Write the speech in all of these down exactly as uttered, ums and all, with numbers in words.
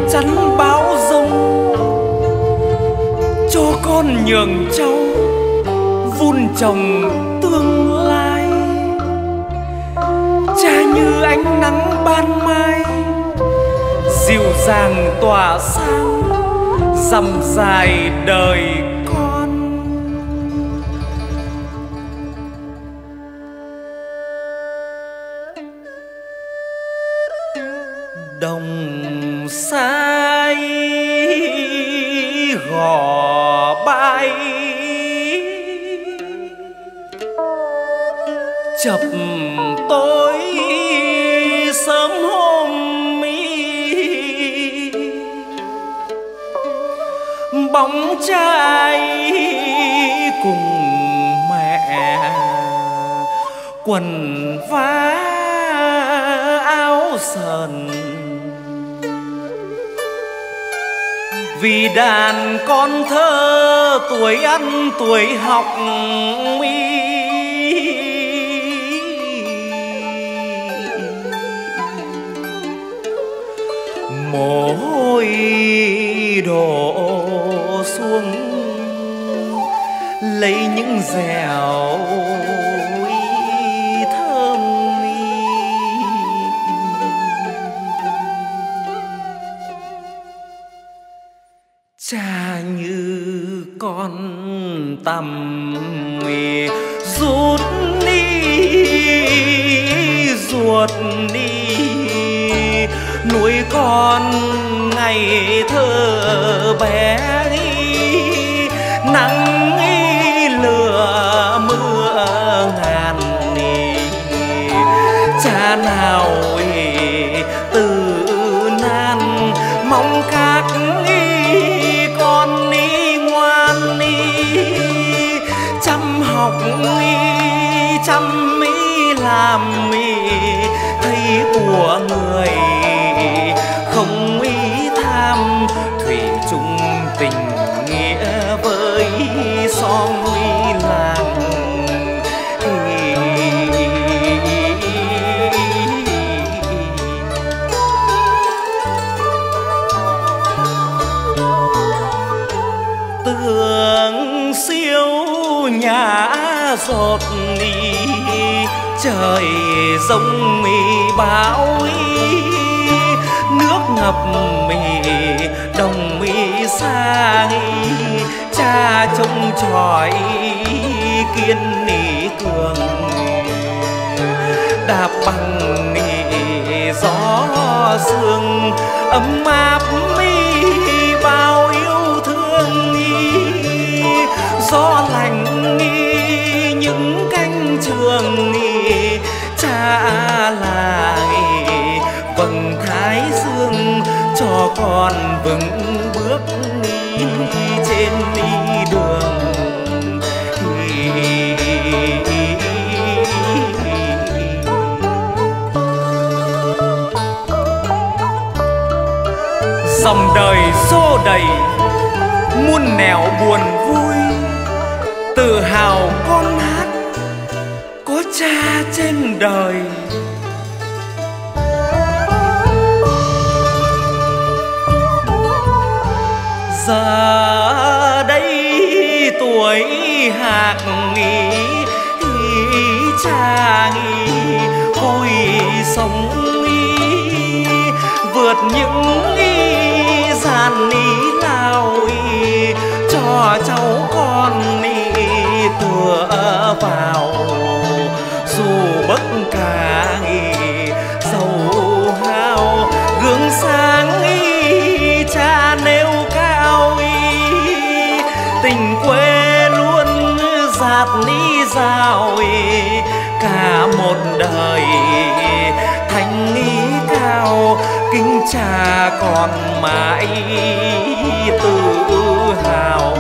chắn bão giông, cho con nhường cháu vun trồng tương lai. Cha như ánh nắng ban mai, dịu dàng tỏa sáng dằm dài đời con. Đồng sai gò bay chập tối sớm hôm mi, bóng trai cùng mẹ quần vá áo sờn. Vì đàn con thơ tuổi ăn tuổi học mi, mồ hôi đổ xuống lấy những dẻo thơm mi. Cha như con tầm mì rút đi ruột đi, nuôi con ngày thơ bé đi, nắng đi lửa mưa ngàn đi. Cha nào từ nan mong các con đi ngoan đi, chăm học đi chăm mỹ làm mi, thấy của người không ý tham, thủy chung tình nghĩa với xóm làng. Tường siêu nhà giọt đi, trời rông mi bão ý, nước ngập mi đồng mi xa ý. Cha trông tròi kiên nỉ cường, đạp bằng nỉ gió sương ấm áp mi bao yêu thương mi. Gió lành mi những cánh trường mi, cha là vầng thái dương cho con vững bước đi trên đi đường. Dòng đời xô đầy muôn nẻo buồn vui, tự hào con hát có cha trên đời. Giờ đây tuổi hạc nghỉ, cha nghỉ vui sống ý, vượt những ý gian ý lao ý, cho cháu con ý tựa vào. Dù bất cả ý dầu hao gương sáng ý, cha nêu cao ý, tình quê luôn dạt ní dào ý. Cả một đời thanh ý cao, kính cha còn mãi tự hào.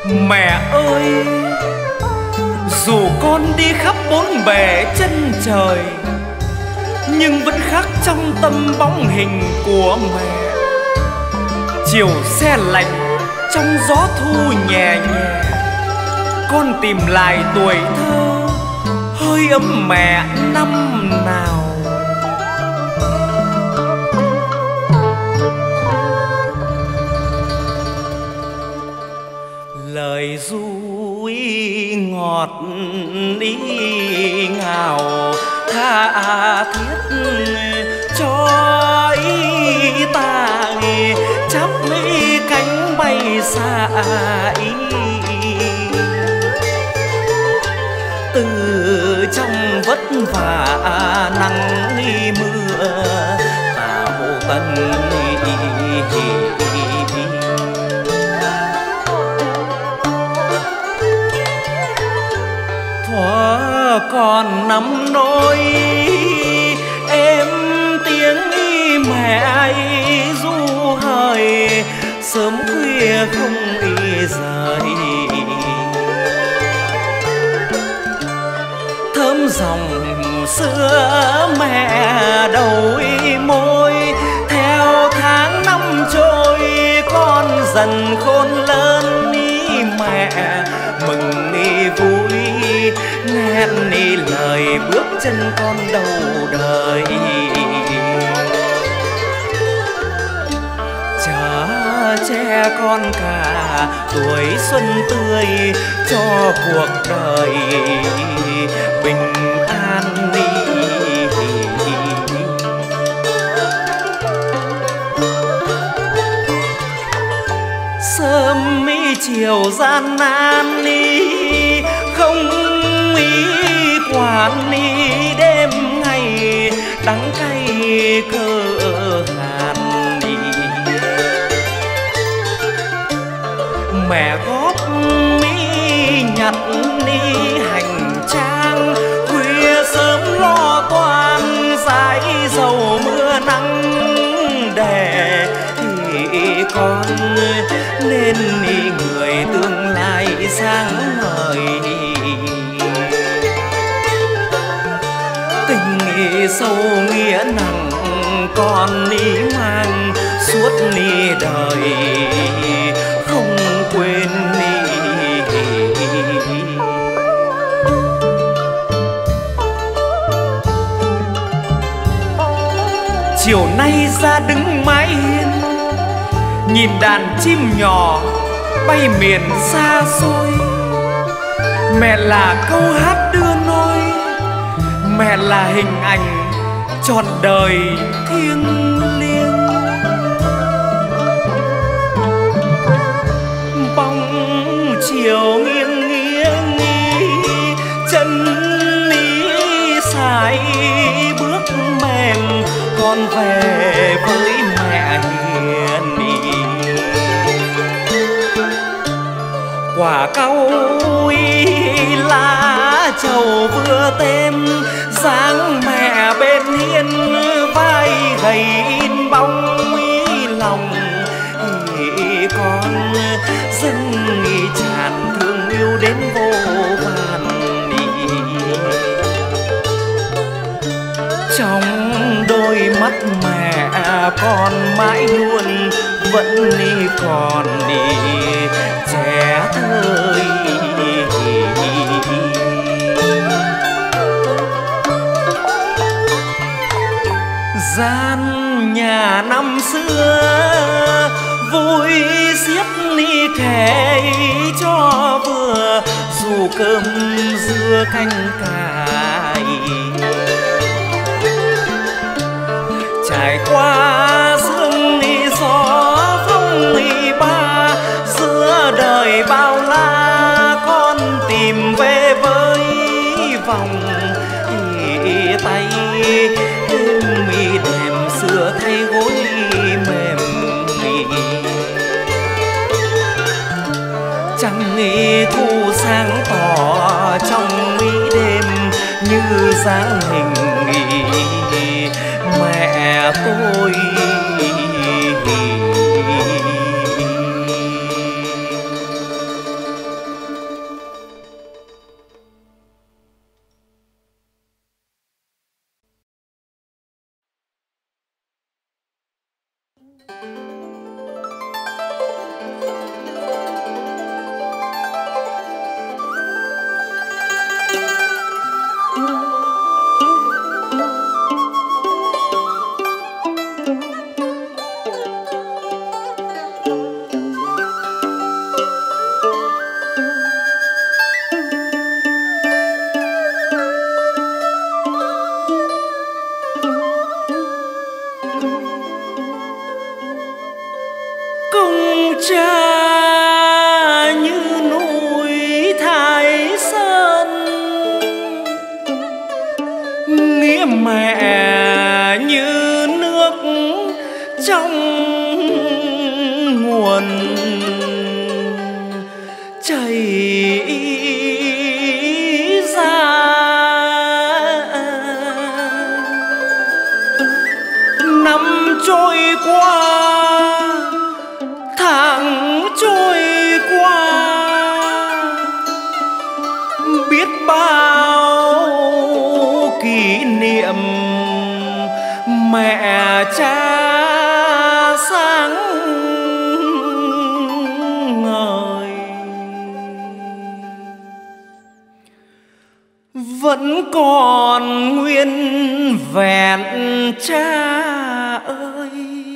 Mẹ ơi, dù con đi khắp bốn bể chân trời, nhưng vẫn khắc trong tâm bóng hình của mẹ. Chiều se lạnh trong gió thu nhẹ nhẹ, con tìm lại tuổi thơ hơi ấm mẹ năm nào. Lời ru ngọt ý ngào tha thiết cho ý ta chắp mấy cánh bay xa ý. Từ trong vất vả nắng mưa tạo tần thuở còn nắm nỗi em tiếng mẹ ấy ru hời sớm khuya không ý rời. Thơm dòng sữa mẹ đầu môi, theo tháng năm trôi con dần khôn lớn ý mẹ mừng ý vui nghe ý lời bước chân con đầu đời. Chở che con cả tuổi xuân tươi cho cuộc đời bình an đi. Sớm mi chiều gian nan đi không ý quản đi, đêm ngày đắng cay cơ hàn đi. Mẹ góp mi nhặt đi hành trang, khuya sớm lo toan dãi dầu mưa nắng đè thì con nên người tương lai sáng ngời. Tình sâu nghĩa nặng con đi mang suốt đi đời không quên đi. Chiều nay ra đứng mái hiên, nhìn đàn chim nhỏ bay miền xa xôi. Mẹ là câu hát đưa nôi, mẹ là hình ảnh trọn đời thiêng liêng. Bóng chiều nghiêng nghiêng chân ý sải bước mềm con về với mẹ hiền. Quả cau lá trầu vừa tem dáng mẹ bên hiên, vai gầy in bóng lòng con dâng tràn thương yêu đến vô vàn. Trong đôi mắt mẹ con mãi luôn vẫn còn trẻ thơ. Gian nhà năm xưa vui xiết ni kẻ cho vừa, dù cơm dưa canh cải trải qua sương ni gió phong ni ba. Giữa đời bao la con tìm về với vòng tay mi đệm xưa thay gối mềm. Trăng nghi thu sáng tỏ trong mỹ đêm như dáng hình mẹ tôi. công cha như núi Thái Sơn, nghĩa mẹ như nước trong nguồn chảy ra. Năm trôi qua, tháng trôi qua, biết bao kỷ niệm mẹ cha sáng ngời. Vẫn còn nguyên vẹn cha ơi,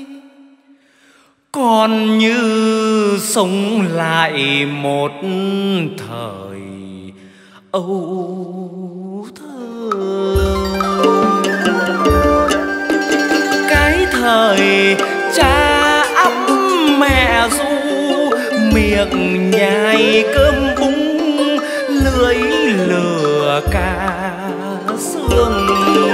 còn như sống lại một thời âu thơ. Cái thời cha ấm mẹ ru, miệng nhai cơm bún, lưỡi lừa cá xương.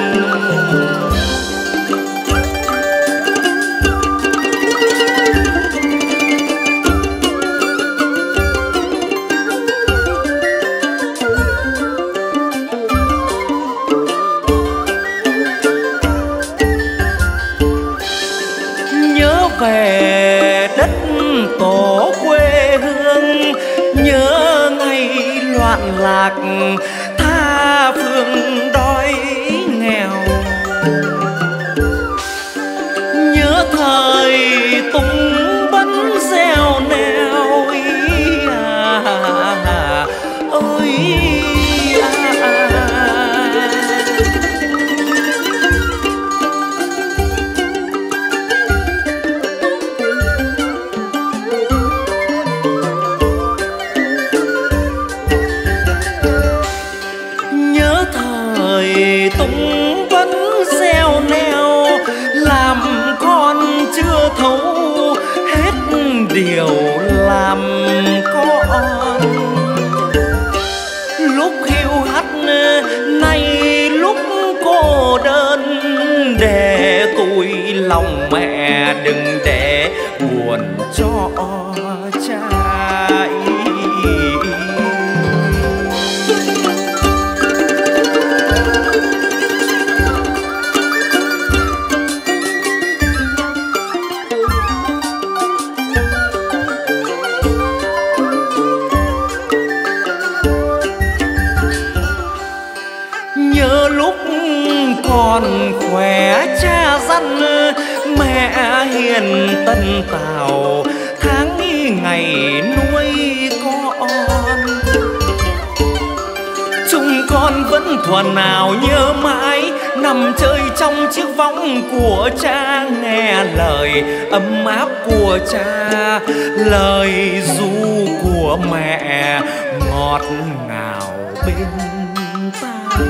Về đất tổ quê hương, nhớ ngày loạn lạc tha phương đói nghèo. Nhớ thời tung bắn gieo neo à, à, ôi à, à. Tung vẫn gieo neo, làm con chưa thấu hết điều làm con. Lúc hiu hắt nay lúc cô đơn, để tủi lòng mẹ đừng để buồn cho cha. Còn khỏe cha dặn mẹ hiền tân tảo, tháng ngày nuôi con. Chúng con vẫn thuở nào nhớ mãi, nằm chơi trong chiếc võng của cha, nghe lời ấm áp của cha, lời ru của mẹ ngọt ngào bên tai.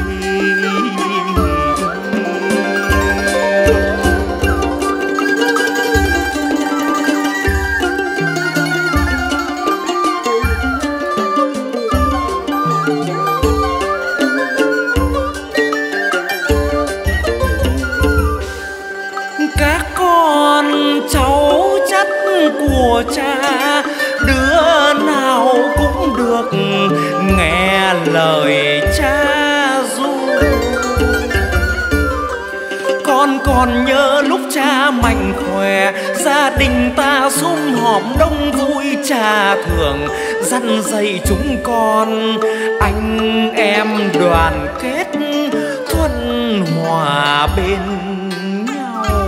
Cháu chất của cha, đứa nào cũng được nghe lời cha ru. Con còn nhớ lúc cha mạnh khỏe, gia đình ta sum họp đông vui. Cha thường dặn dạy chúng con, anh em đoàn kết thuận hòa bên nhau.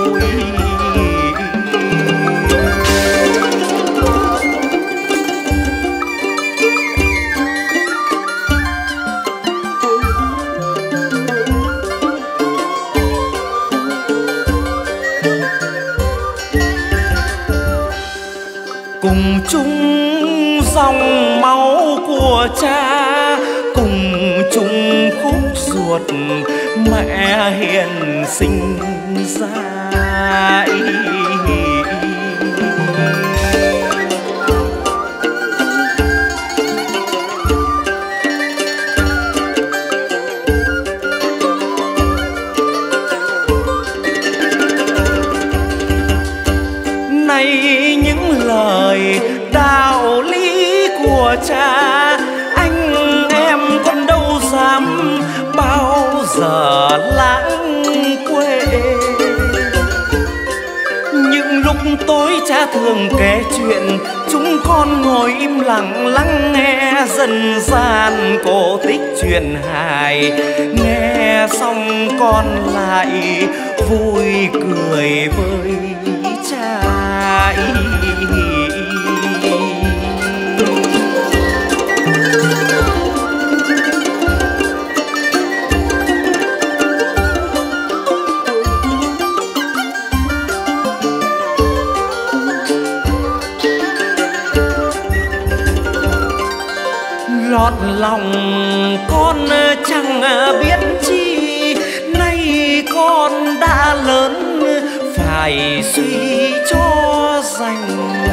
Cùng chung dòng máu của cha, cùng chung khúc ruột mẹ hiền sinh ra. nay những lời đạo lý của cha anh em còn đâu dám bao giờ lãng quên. Những lúc tối cha thường kể chuyện, chúng con ngồi im lặng lắng nghe dần gian cổ tích chuyện hài. Nghe xong con lại vui cười với cha. Lót lòng con chẳng biết chi, nay con đã lớn phải suy cho dành.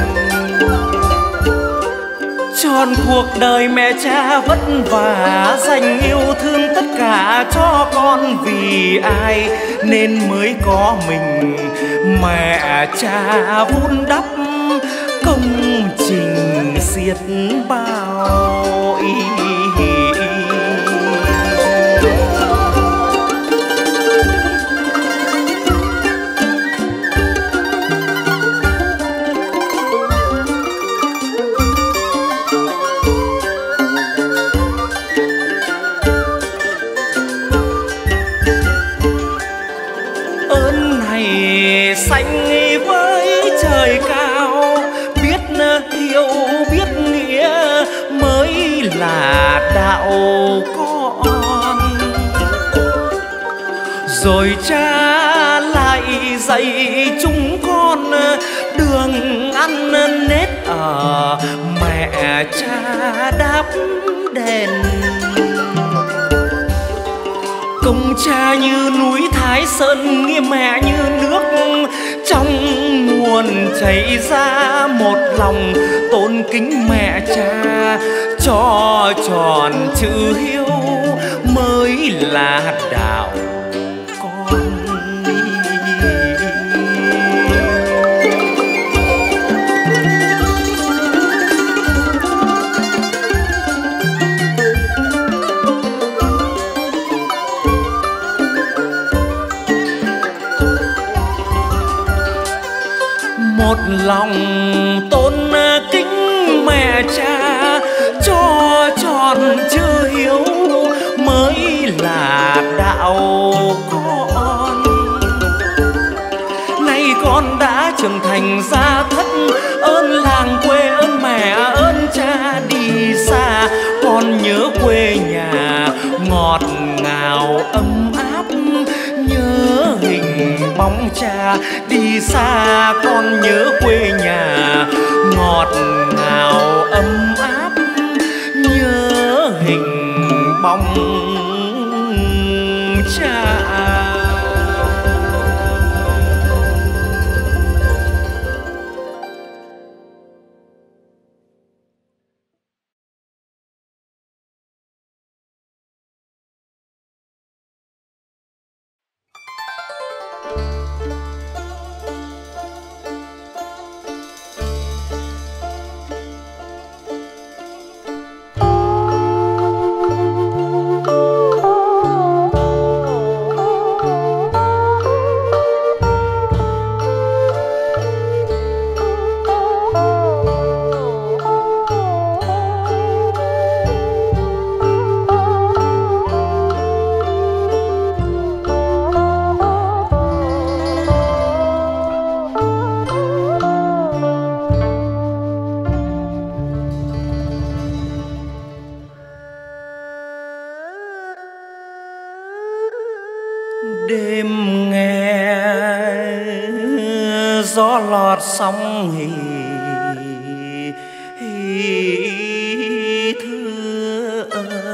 Tròn cuộc đời mẹ cha vất vả, dành yêu thương tất cả cho con. Vì ai nên mới có mình, mẹ cha vun đắp công trình xiết bao ý. Ơn này xanh với trời cao, biết hiểu biết nghĩa mới là đạo con. Rồi cha lại dạy chúng con đường ăn nết ở, mẹ cha đáp đền. Công cha như núi Thái Sơn, nghĩa mẹ như nước trong nguồn chảy ra. Một lòng tôn kính mẹ cha, cho tròn chữ hiếu mới là đạo con. Một lòng tôn kính mẹ cha, cho tròn chữ hiếu mới là đạo con. Nay con đã trưởng thành gia thất, ơn làng quê ơn mẹ ơn cha. Đi xa con nhớ quê nhà, ngọt ngào ấm áp nhớ hình bóng cha. Đi xa con nhớ quê nhà, ngọt ngào ấm áp nhớ hình bóng cha. Đêm nghe gió lọt sóng hì hì thưa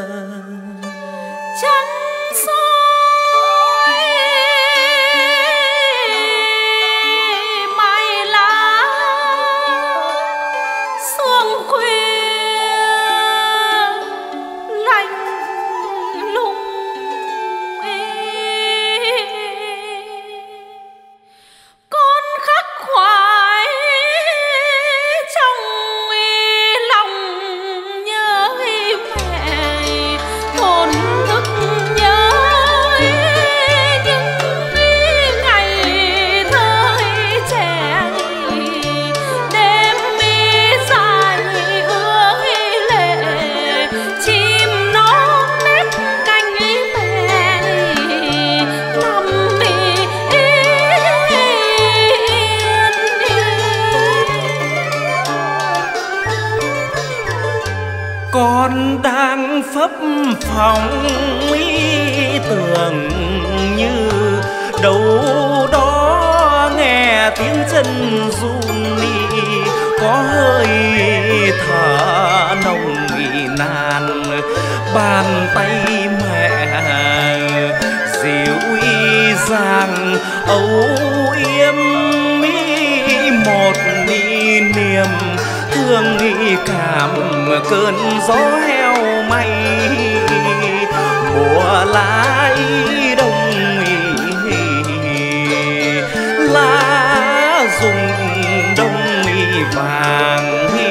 chân soi mai lá sương khuya lạnh lùng. Con khắc khoải con đang phấp phồng ý tưởng như đâu đó nghe tiếng chân run đi, có hơi thở nồng nàn bàn tay mẹ dịu y dàng âu yếm ý một ý niềm thương ý cảm cơn gió heo may mùa lá ý đông ý lá rụng đông ý vàng ý.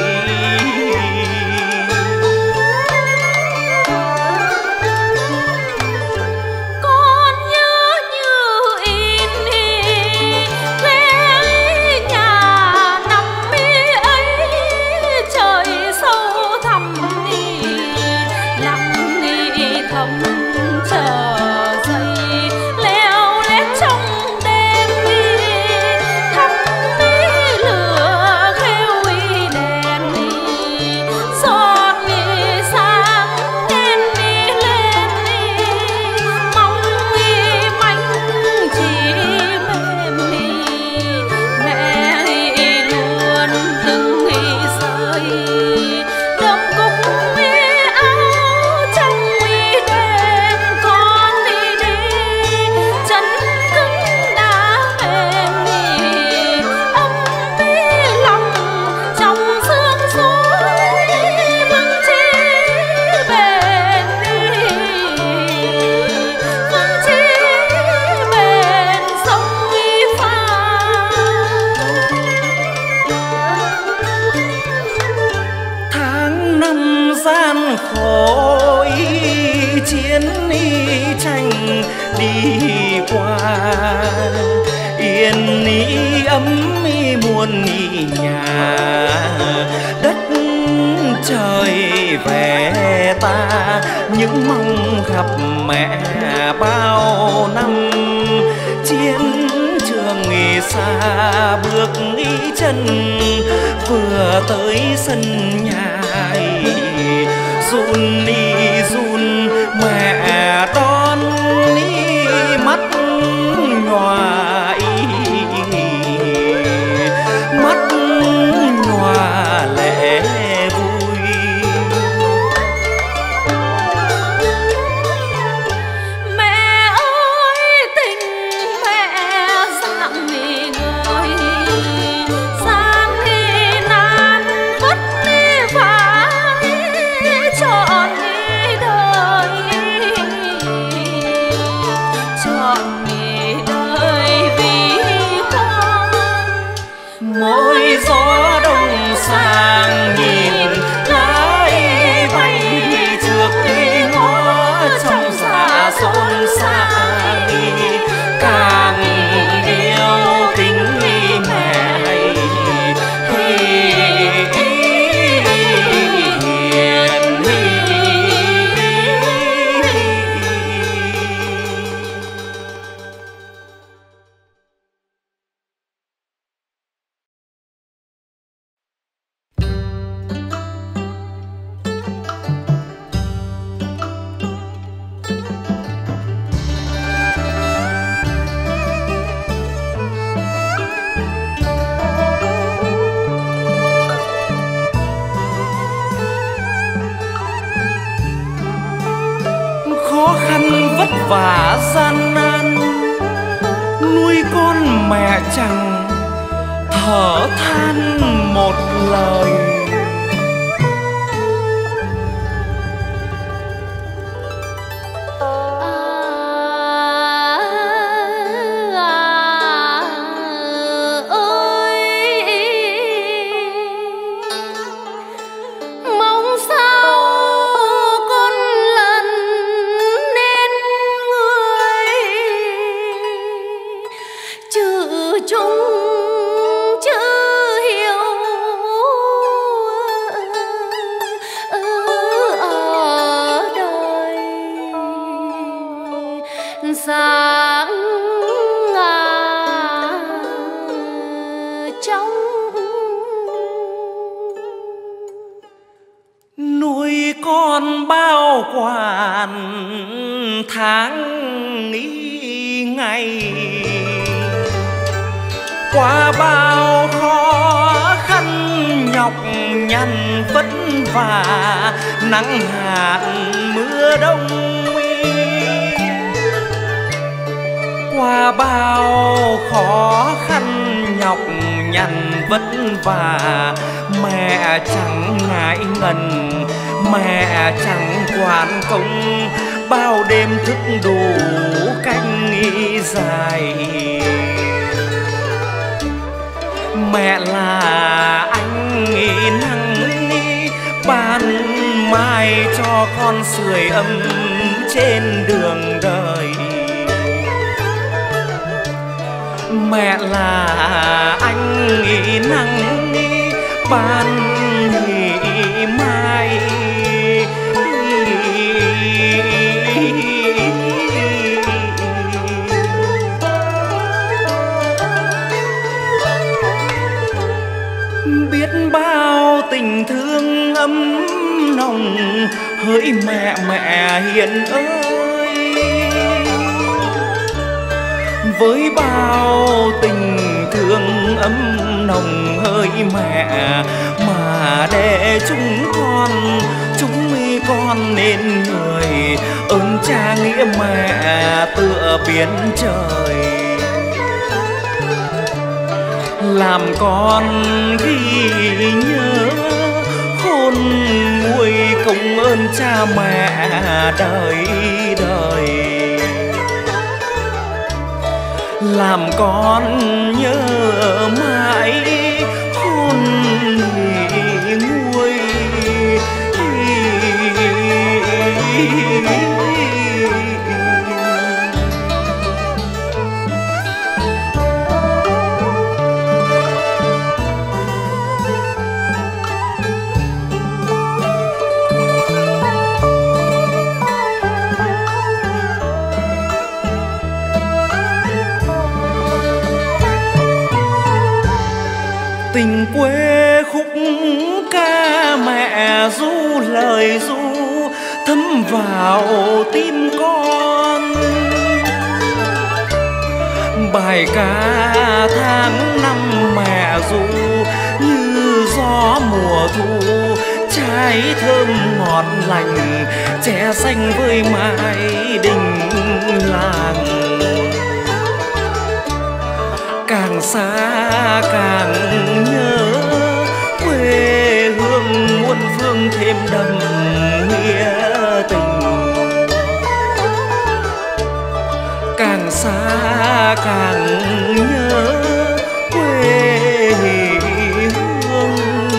Yên ý ấm ý muôn ý nhà đất trời về ta những mong gặp mẹ bao năm chiến trường ý xa bước ý chân vừa tới sân nhà run đi run mẹ đón ý mắt nhòa ý mắt nhòa lệ vui. Mẹ ơi tình mẹ dặn nghỉ ngơi gian đi nan vất vả trọn đời trọn đời vì con. Mỗi gió đông sang nhìn lái bay trước đi ngó trong dạ xôn xang càng yêu kính mẹ vất vả gian nan nuôi con mẹ chẳng thở than một lời. Chung chữ hiếu nuôi con bao quản tháng ý ngày, qua bao khó khăn nhọc nhằn vất vả, nắng hạn mưa đông, qua bao khó khăn nhọc nhằn vất vả. Mẹ chẳng ngại ngần, mẹ chẳng quản công, bao đêm thức đủ canh nghĩ dài. Mẹ là ánh nắng ban mai cho con sưởi ấm trên đường đời. Mẹ là ánh nắng ban mai biết bao tình thương ấm nồng. Hỡi mẹ mẹ hiền ơi, với bao tình thương ấm nồng, hỡi mẹ mà để chúng con chúng con nên người. Ơn cha nghĩa mẹ tựa biển trời, làm con ghi nhớ khôn nguôi công ơn cha mẹ đời đời. Làm con nhớ mãi khôn nguôi. Tình quê khúc ca mẹ ru lời ru thấm vào tim con. Bài ca tháng năm mẹ ru như gió mùa thu, trái thơm ngọt lành trẻ xanh với mái đình làng. Càng xa càng nhớ quê hương muôn phương thêm đậm nghĩa tình. Càng xa càng nhớ quê hương.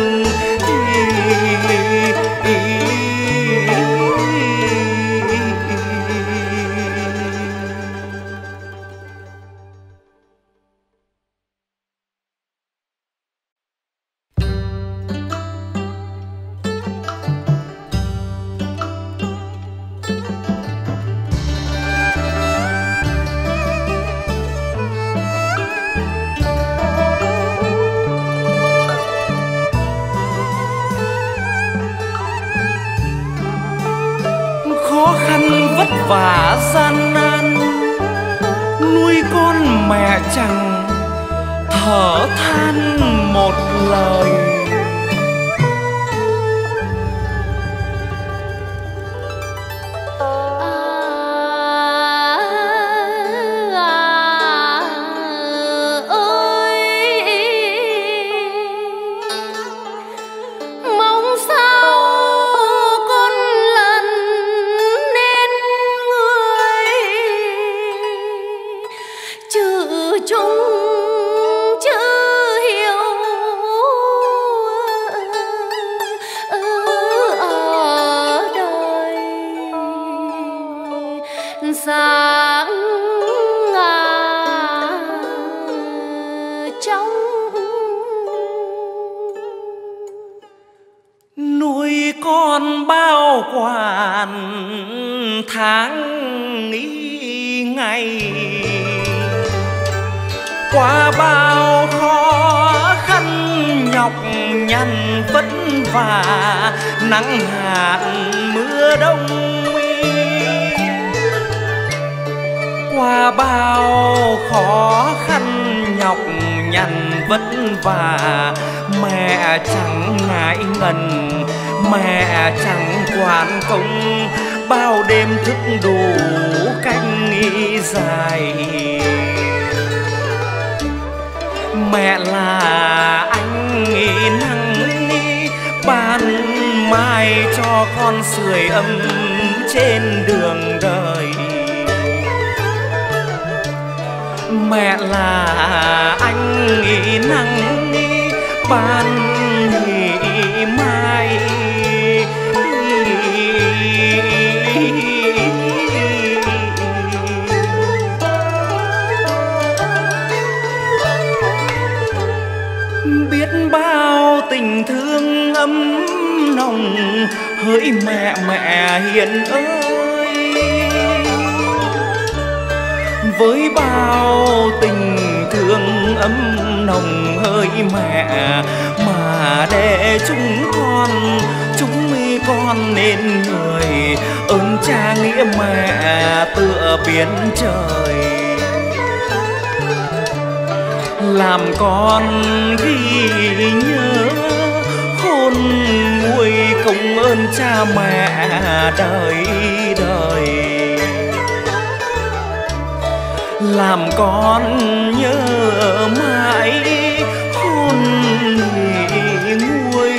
Và gian nan nuôi con mẹ chẳng thở than một lời. Nuôi con bao quản tháng ý ngày, qua bao khó khăn nhọc nhọc nhằn vất vả, nắng hạn mưa đông. Qua bao khó khăn nhọc nhằn vất vả, mẹ chẳng ngại ngần, mẹ chẳng quản công, bao đêm thức đủ canh nghĩ dài. Mẹ là ánh nắng ban mai cho con sưởi ấm trên đường đời. Mẹ là ánh nắng ban mai biết bao tình thương ấm nồng. Hỡi mẹ mẹ hiền ơi, với bao tình thương ấm nồng, hỡi mẹ mà để chúng con chúng con nên người. Ơn cha nghĩa mẹ tựa biển trời, làm con ghi nhớ khôn nguôi công ơn cha mẹ đời đời. Làm con nhớ mãi khôn nguôi.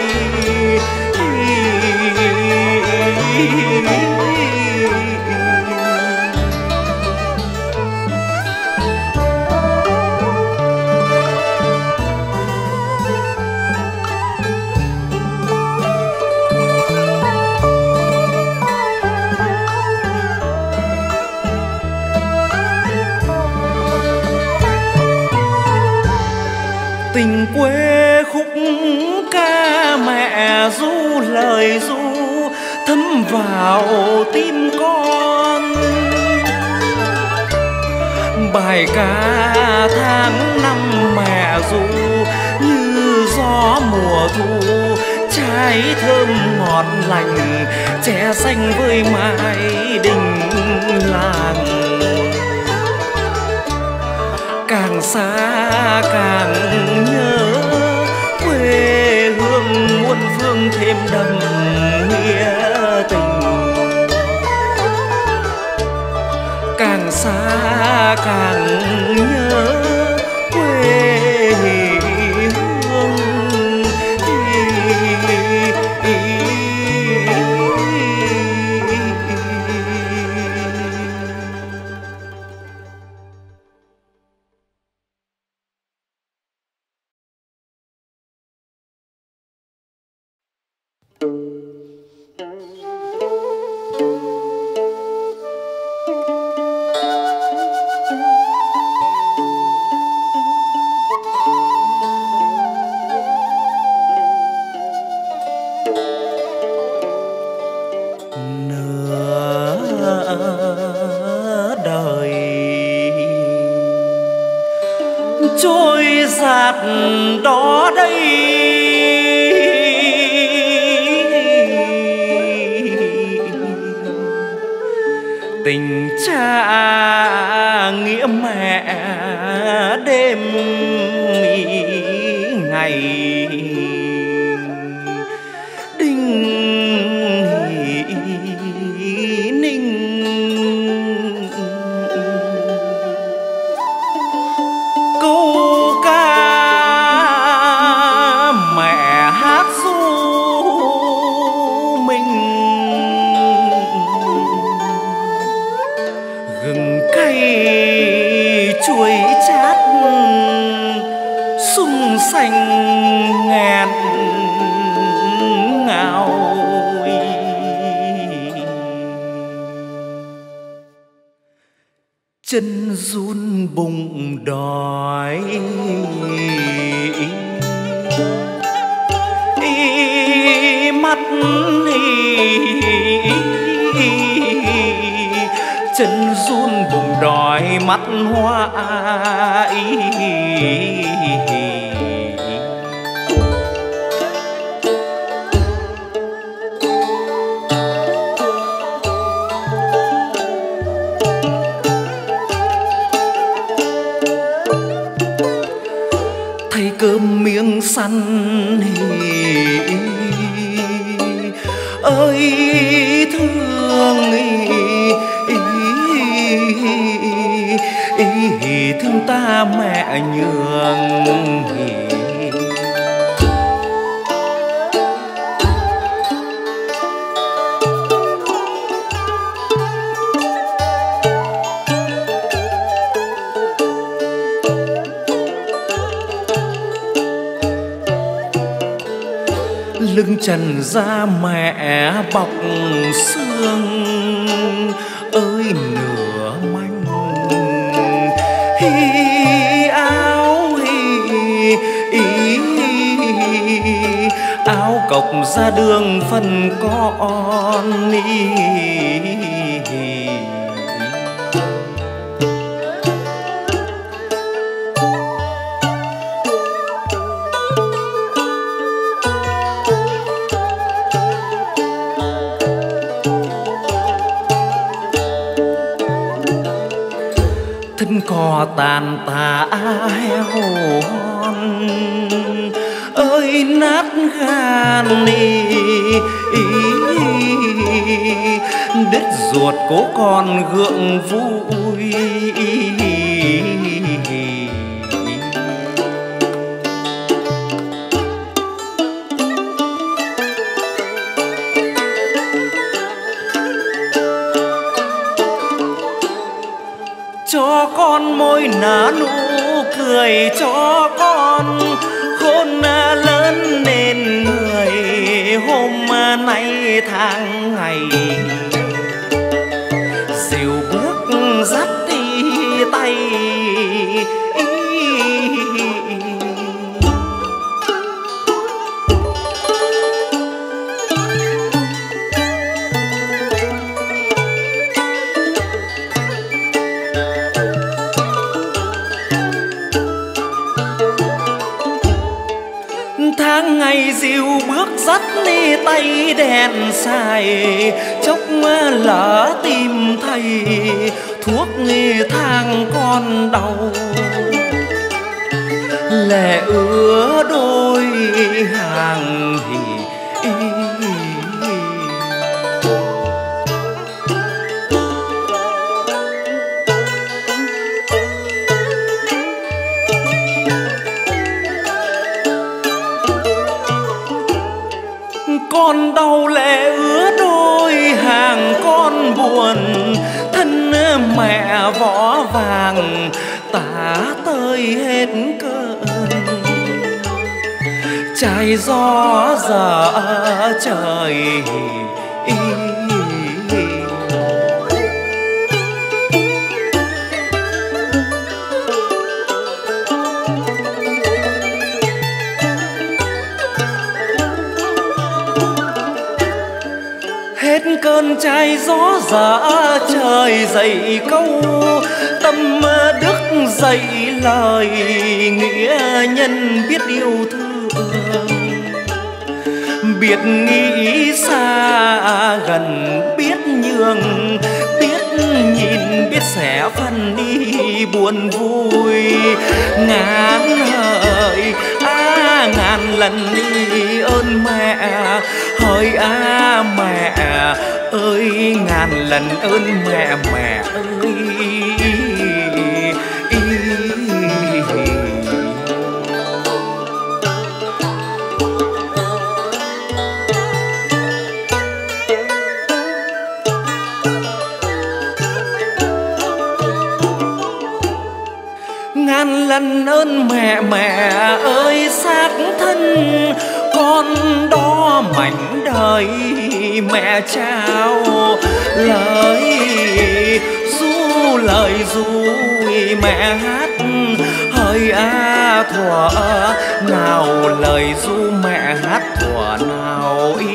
Tình quê khúc ca mẹ ru lời ru thấm vào tim con. Bài ca tháng năm mẹ ru như gió mùa thu, trái thơm ngọt lành trẻ xanh với mái đình làng. Càng xa càng nhớ quê hương muôn phương thêm đậm nghĩa tình. Càng xa càng nhớ quê hương. Trôi giạt đó đây, tình cha nghĩa mẹ đêm ngày. Đinh ninh câu ca mẹ hát ru mình. Gừng cay chuối chát sung xanh nghẹn ngào. Chân run bụng đói, ý mắt ý, chân run bụng đói mắt hoa ý. ơi thương thương ta mẹ nhường. Lưng trần da mẹ bọc xương ơi nửa manh, hi áo hi ý, áo cộc ra đường phân con ý. Thân cò tàn tà heo hon ơi nát gan đi, đứt ruột cố con gượng vui. Cho con môi nở nụ cười, cho con khôn lớn nên người hôm nay tháng ngày. Dìu bước dắt đi tay, tháng ngày dìu bước dắt đi tay đèn xài, chốc lỡ tìm thầy thuốc thang con đau. Lệ ứa đôi hàng hỉ, con đau lệ ứa đôi hàng con buồn. Thân mẹ võ vàng tả tơi hết cơn, trái gió dở trời. Hết cơn trái gió dở trời dậy câu tâm đức, dậy lời nghĩa nhân biết yêu thương, biết nghĩ xa gần, biết nhường, biết nhìn, biết sẻ phân đi buồn vui. Ngàn hỡi à ngàn lần đi ơn mẹ, hỡi à mẹ ơi ngàn lần ơn mẹ, mẹ ơi. Ngàn lần ơn mẹ, mẹ ơi xác thân con đó mảnh đời mẹ trao. Lời ru lời ru mẹ hát, hỡi à thuở nào lời ru mẹ hát thuở nào ý.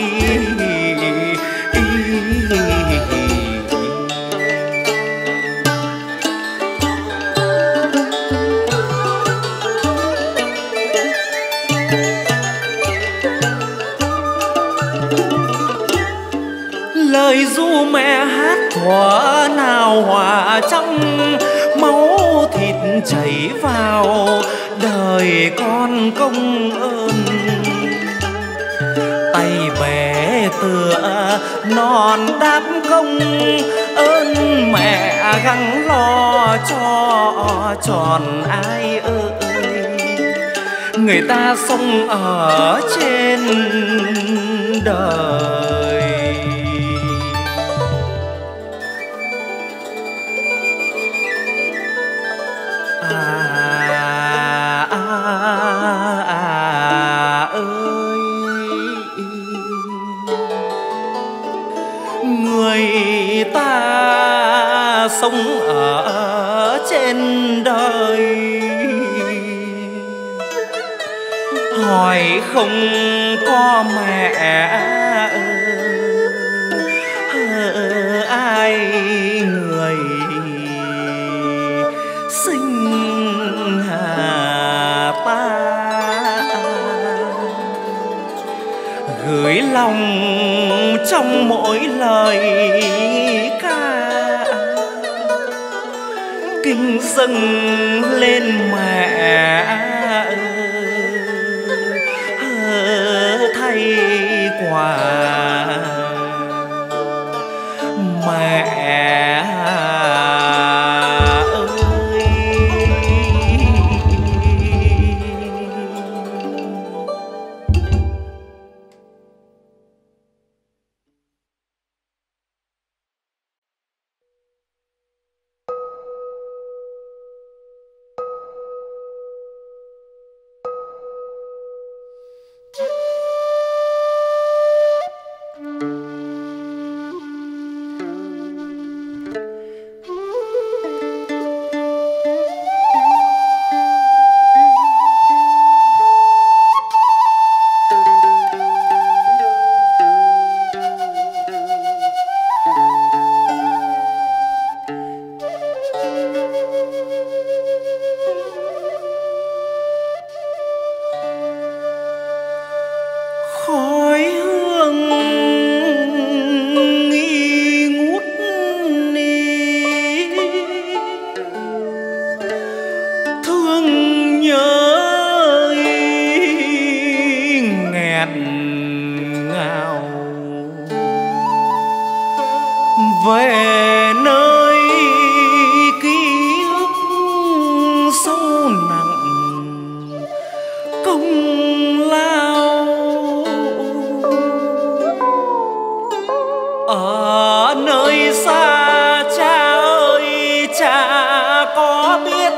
Lời ru mẹ hát thuở nào hòa trong máu thịt chảy vào đời con công ơn. tựa non đáp công ơn mẹ gắng lo cho tròn ai ơi. Người ta sống ở trên đời à, à, à, ơi, người ta sống ở trên đời hỏi không có mẹ ơi, ai người sinh hà ta gửi lòng trong mỗi lời ca kinh dâng lên mẹ thay quà mẹ về nơi ký ức sâu nặng công lao ở nơi xa cha ơi cha có biết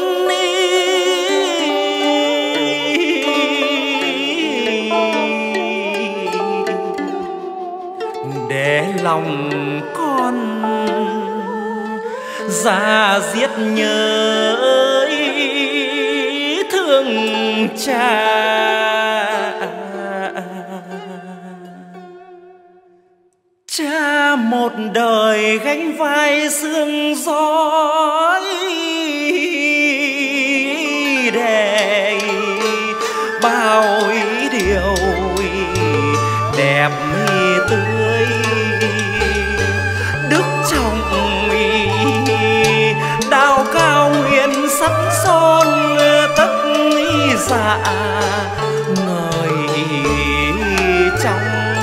để lòng con ra giết nhớ thương cha. Cha một đời gánh vai sương gió để bao ý điều đẹp tươi đức trọng đao cao huyền sắt son tất dạ người trong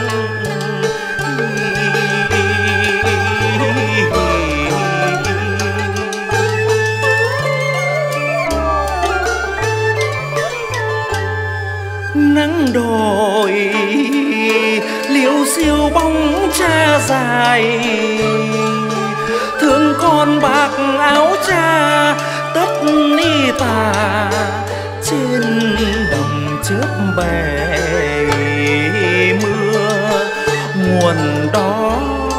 nắng đồi liêu xiêu bóng cha dài thương con bạc áo cha tất ni tà trên đồng trước bể mưa nguồn đó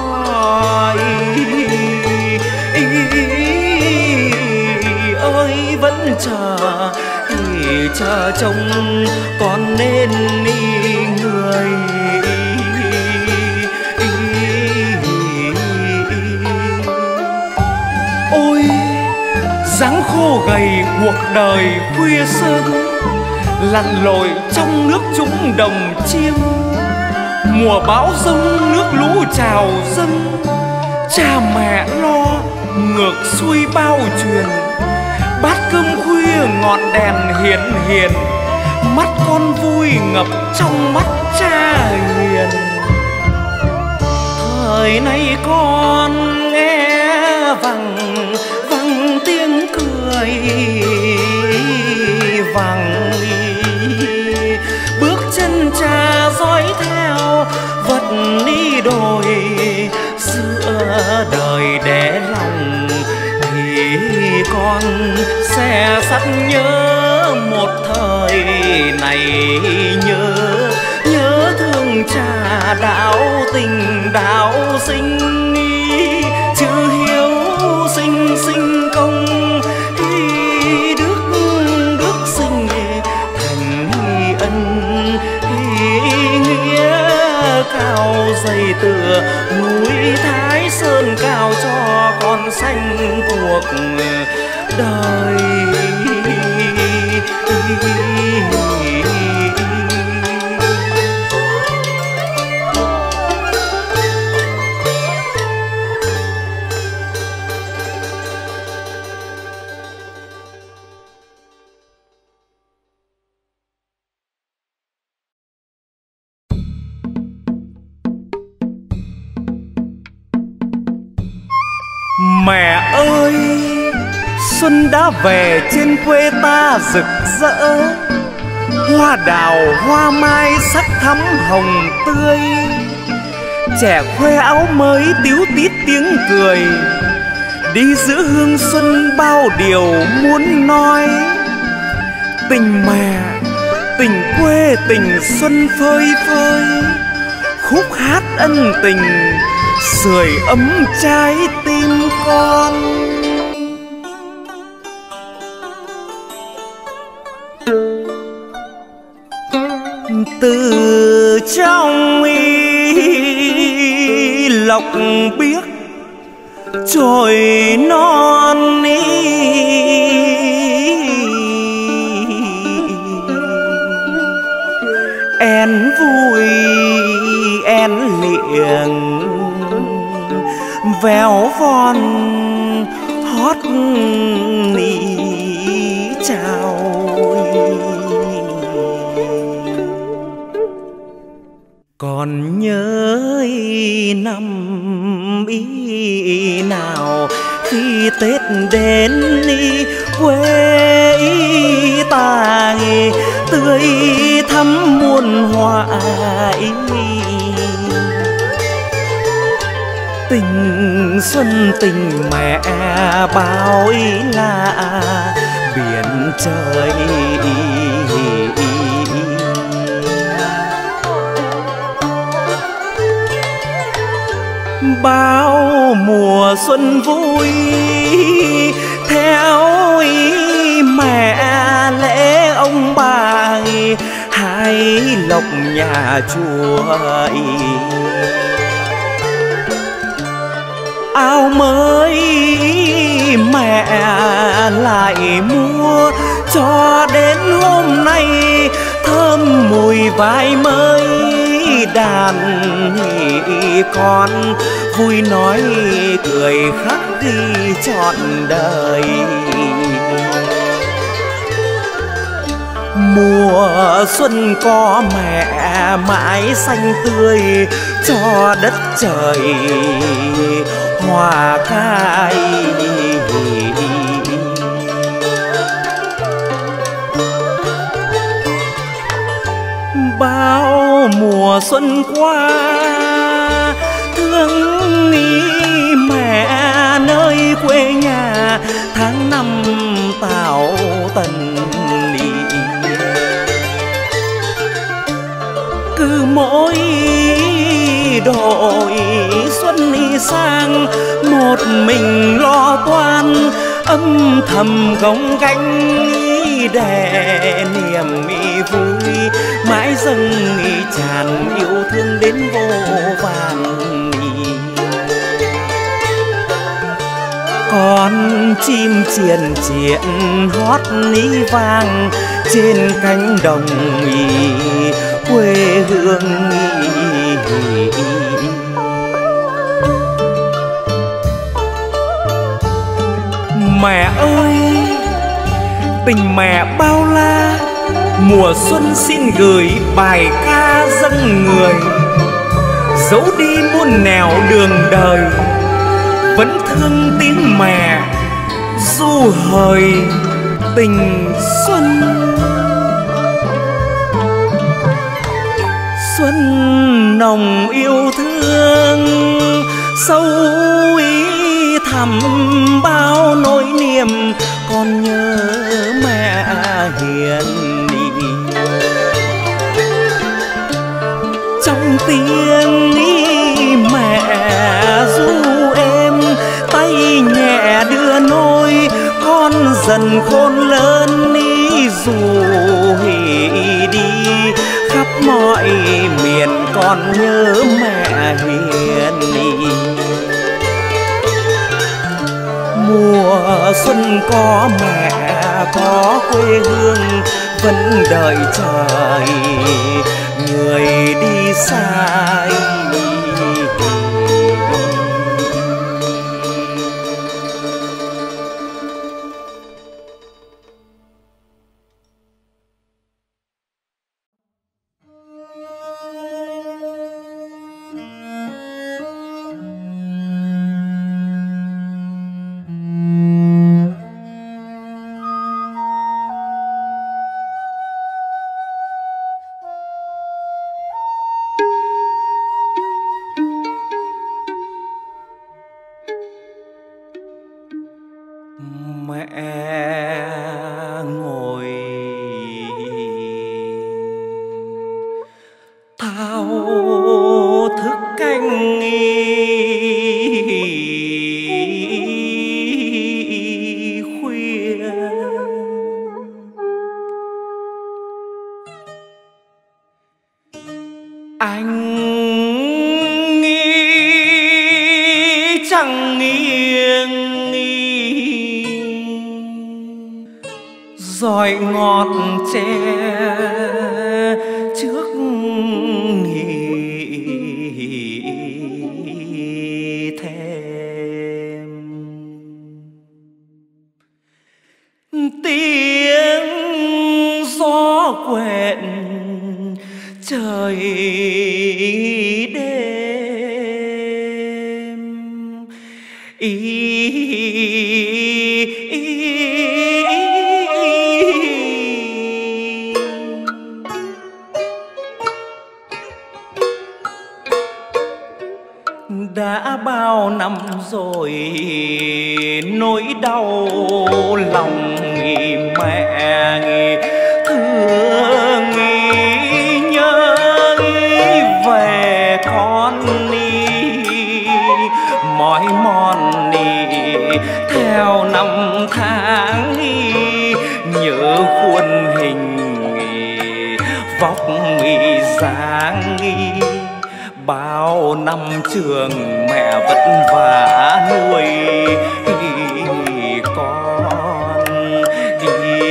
ơi vẫn chờ chờ trông còn nên người. Ôi dáng khô gầy cuộc đời khuya sơn lặn lội trong nước trũng đồng chiêm mùa bão giông nước lũ trào dâng cha mẹ lo ngược xuôi bao truyền bát cơm khuya ngọn đèn hiền hiền mắt con vui ngập trong mắt cha hiền. Đời này con nghe vẳng vẳng tiếng cười vẳng, bước chân cha dõi theo vật đi đồi. Giữa đời để lòng thì con sẽ sắt nhớ một thời này, nhớ nhớ thương cha đạo tình đạo sinh, chữ hiếu sinh sinh công khi đức đức sinh thành ân, nghĩa cao dày tựa núi Thái Sơn cao cho con xanh cuộc đời. Mẹ ơi, xuân đã về trên quê ta rực rỡ, hoa đào hoa mai sắc thắm hồng tươi. Trẻ khoe áo mới tíu tít tiếng cười, đi giữa hương xuân bao điều muốn nói. Tình mẹ, tình quê, tình xuân phơi phới, khúc hát ân tình sưởi ấm trái tim con. Từ trong y lộc biếc trồi non y, én vui én liệng véo von hót nỉ chào. Còn nhớ năm ý nào khi Tết đến đi quê ta tươi thắm muôn hoa ý. Tình xuân tình mẹ bao ý là biển trời. Bao mùa xuân vui theo ý mẹ lễ ông bà, hai lộc nhà chùa. Áo mới mẹ lại mua cho đến hôm nay, thơm mùi vai mới đàn con vui nói cười khắc ghi trọn đời. Mùa xuân có mẹ mãi xanh tươi cho đất trời hoa khai. Bao mùa xuân qua thương ý mẹ nơi quê nhà, tháng năm tảo tần đi. Cứ mỗi đội xuân đi sang, một mình lo toan âm thầm gồng gánh để niềm vui mãi dâng tràn yêu thương đến vô vàn. Con chim triền triện hót ní vang trên cánh đồng quê hương. Mẹ ơi, tình mẹ bao la, mùa xuân xin gửi bài ca dâng người. dẫu đi muôn nẻo đường đời, vẫn thương tiếng mẹ du hời tình xuân. Xuân nồng yêu thương sâu ý thẳm bao nỗi niềm, con nhớ mẹ hiền đi. Trong tiếng ý mẹ ru êm, tay nhẹ đưa nôi con dần khôn lớn ý, dù hỉ đi khắp mọi miền con nhớ mẹ hiền đi. Mùa xuân có mẹ có quê hương, vẫn đợi trời người đi xa. Dọi ngọt tre trước nghỉ thềm, tiếng gió quẹt trời đêm ý. Đã bao năm rồi nỗi đau lòng nghĩ mẹ nghĩ thương nghĩ nhớ nghĩ về con đi mỏi mòn đi theo năm tháng đi nhớ khuôn hình vóc dáng đi. Bao năm trường mẹ vất vả nuôi con đi.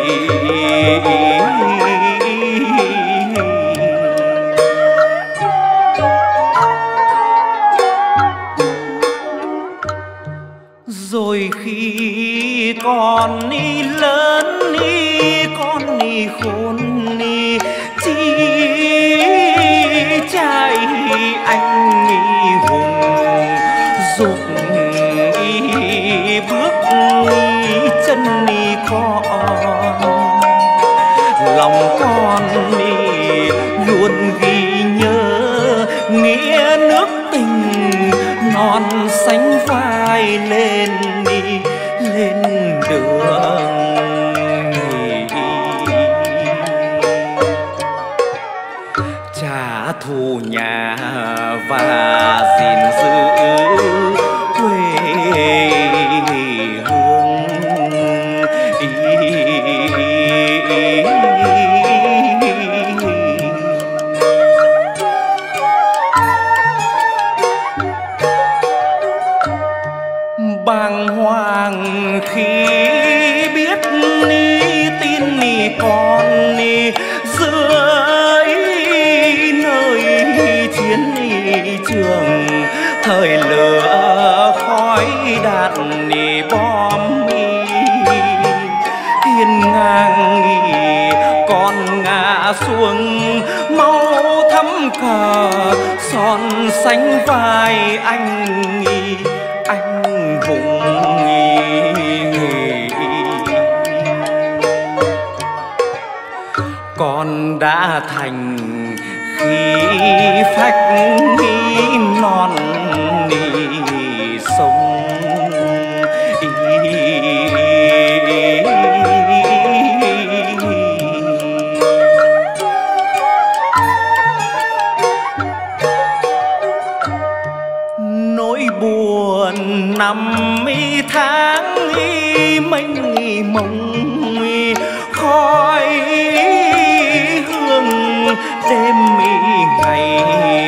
Rồi khi con đi lớn đi con đi khôn đi chi trai anh nghĩ hùng dục ý bước ý chân đi con lòng con đi luôn ghi nhớ nghĩa nước tình non sánh vai lên đi lên đường. Trả thù nhà và gìn giữ quê hương bàng hoàng khi biết ni tin ni con ni dưới nơi chiến trường thời lửa khói đạn ni bom mi hiên ngang con ngã xuống mau thắm tấm cờ son sánh vai anh anh hùng. Con đã thành khí phách non sông, nỗi buồn năm tháng mênh mông, khói hương đêm ngày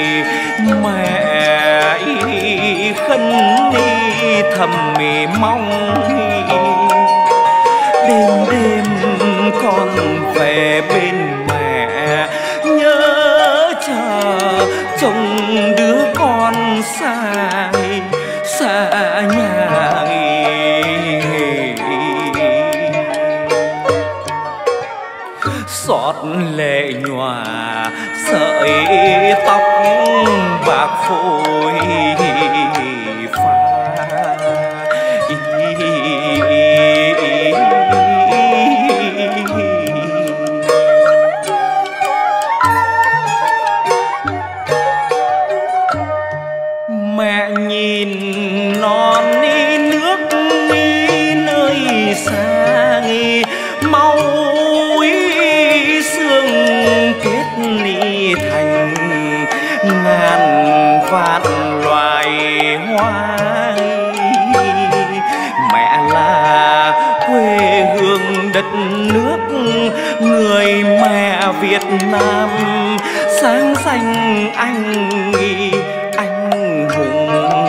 mẹ khấn thầm mong. Đêm đêm con về bên mẹ, nhớ chờ trông đứa con xa xa nhà. Xót lệ nhòa sợi tóc bạc phôi pha. Mẹ nhìn non đi nước đi nơi xa, mau xương kết ni thành ngàn vạn loài hoa. Mẹ là quê hương đất nước, người mẹ Việt Nam sáng xanh anh anh hùng.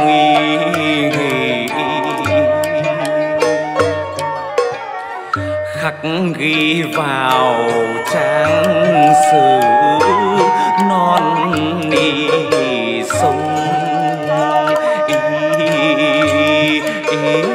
Khắc ghi vào trang sử non nỉ sông. Ý, ý, ý.